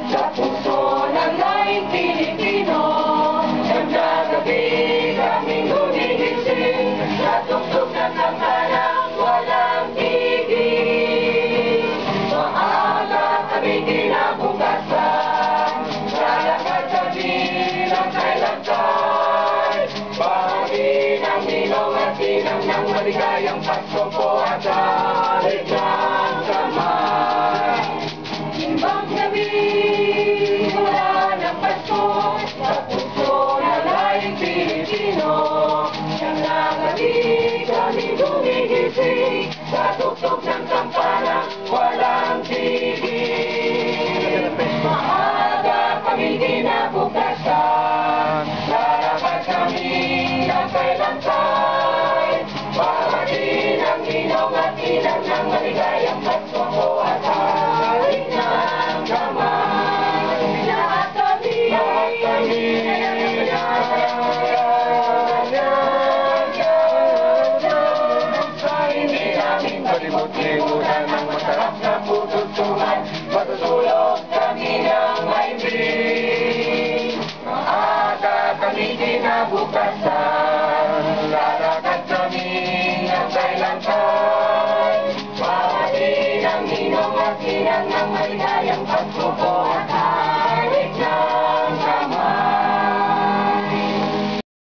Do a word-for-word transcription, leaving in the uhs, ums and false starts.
sa puso ng laing Pilipino. Nagdagabi kaming gumigising sa tugtog ng kampalang walang tigil. Maaga kami kinabukasan, lalakad kami ng kailangan. Bahagi ng minong at sinang ng maligayang Pasko po at alit ng kamay. Imbang gabi mula ng Pasko sa puso ng laing Pilipino. Siyang nagabi kami gumigising sa tugtog ng kampana walang tigil. Maaga kami kinabukasan, lalakad kami ng kailangan. Bahagi ng minong at sinang ng maligayang Pasko po at alit ng kamay. Lahat kami, lahat kami, sa hindi namin malimut-limutan ang masarap na putugtungan. Matutulog kami ng maibig. Maaga kami kinabukasan, lalakad kami ng kailangan. Bahagi ng minong at sinang ng maligayang